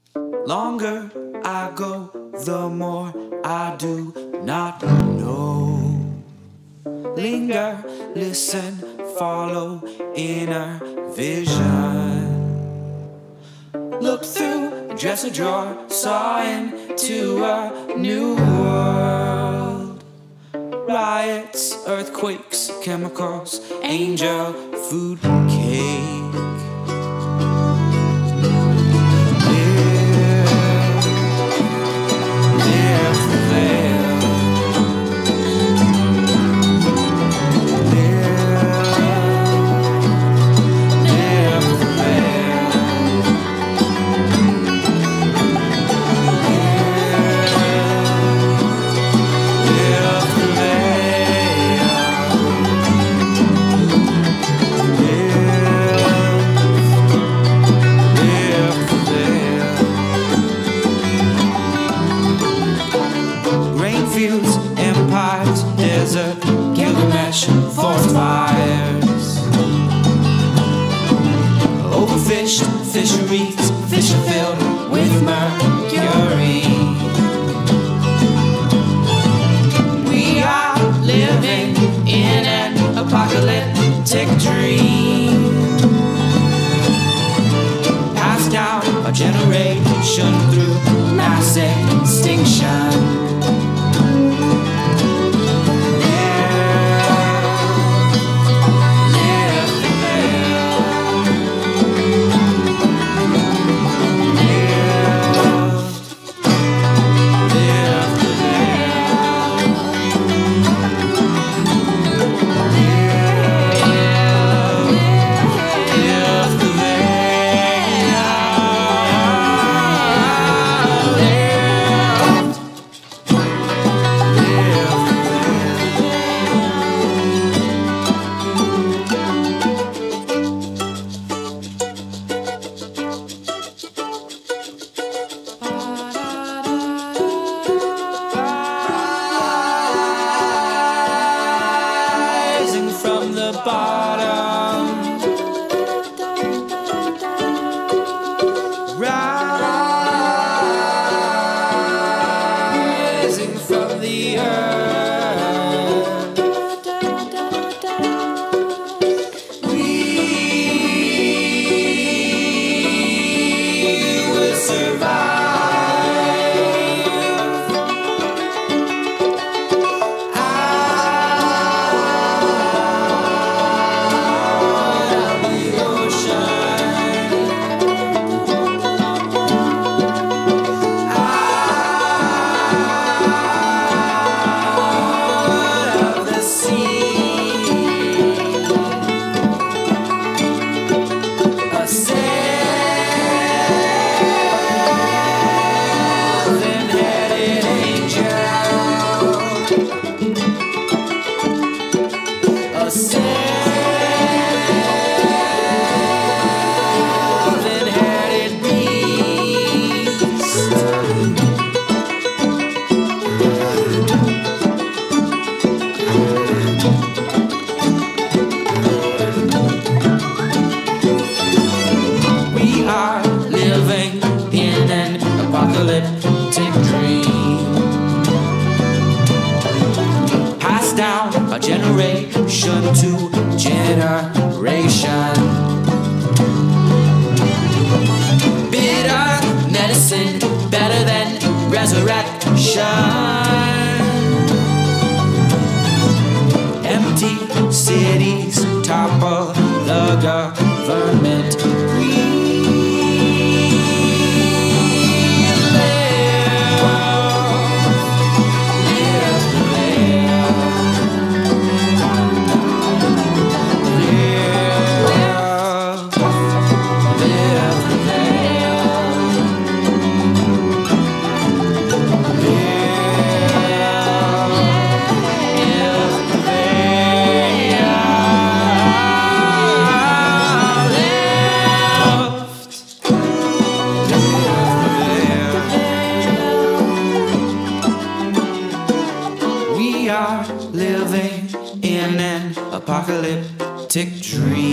Longer I go, the more I do not know. Linger, listen, follow inner vision. Look through a dresser drawer, saw into a new world. Riots, earthquakes, chemicals, angel, food, cake. Fields, empires, desert, Gilgamesh, forest fires. Overfished fisheries, fish are filled with mercury. We are living in an apocalyptic dream, passed down a generation through mass extinction. From the bottom, rising from the earth, we will survive. Apocalyptic dream, passed down a generation to generation. Bitter medicine, better than resurrection. Empty cities topple the government. We are living in an apocalyptic dream.